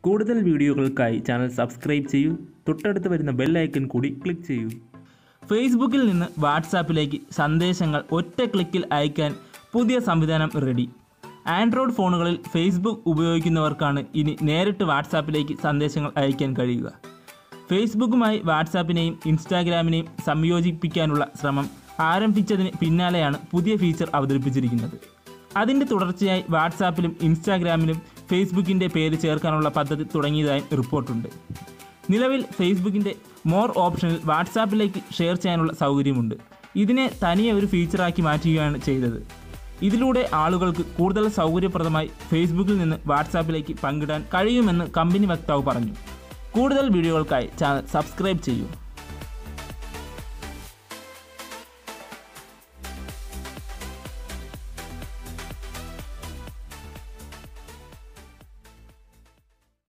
കൂടുതൽ വീഡിയോകൾക്കായി channel subscribe ചെയ്യൂ. തൊട്ടടുത്ത് വരുന്ന ബെൽ ഐക്കൺ കൂടി ക്ലിക്ക് ചെയ്യൂ. ഫേസ്ബുക്കിൽ നിന്ന് വാട്സാപ്പിലേക്ക് സന്ദേശങ്ങൾ ഒറ്റ ക്ലിക്കിൽ അയക്കാൻ പുതിയ സംവിധാനം റെഡി. ആൻഡ്രോയിഡ് ഫോണുകളിൽ ഫേസ്ബുക്ക് ഉപയോഗിക്കുന്നവർക്കാണ് ഇനി നേരിട്ട് വാട്സാപ്പിലേക്ക് സന്ദേശങ്ങൾ അയക്കാൻ കഴിയുക. ഫേസ്ബുക്കുമായി വാട്സാപ്പിനെയും ഇൻസ്റ്റാഗ്രാമിനെയും സംയോജിപ്പിക്കാനുള്ള ശ്രമം ആരംഭിച്ചതിന് പിന്നാലെയാണ് പുതിയ ഫീച്ചർ അവതരിപ്പിച്ചിരിക്കുന്നത്. അതിൻ്റെ തുടർച്ചയായി വാട്സാപ്പിലും ഇൻസ്റ്റാഗ്രാമിലും ഫേസ്ബുക്കിൻ്റെ പേര് ചേർക്കാനുള്ള പദ്ധതി തുടങ്ങിയതായും റിപ്പോർട്ടുണ്ട്. നിലവിൽ ഫേസ്ബുക്കിൻ്റെ മോർ ഓപ്ഷനിൽ വാട്സാപ്പിലേക്ക് ഷെയർ ചെയ്യാനുള്ള സൗകര്യമുണ്ട്. ഇതിനെ തനിയെ ഒരു ഫീച്ചറാക്കി മാറ്റുകയാണ് ചെയ്തത്. ഇതിലൂടെ ആളുകൾക്ക് കൂടുതൽ സൗകര്യപ്രദമായി ഫേസ്ബുക്കിൽ നിന്ന് വാട്സാപ്പിലേക്ക് പങ്കിടാൻ കഴിയുമെന്ന് കമ്പനി വക്താവ് പറഞ്ഞു. കൂടുതൽ വീഡിയോകൾക്കായി ചാനൽ സബ്സ്ക്രൈബ് ചെയ്യൂ.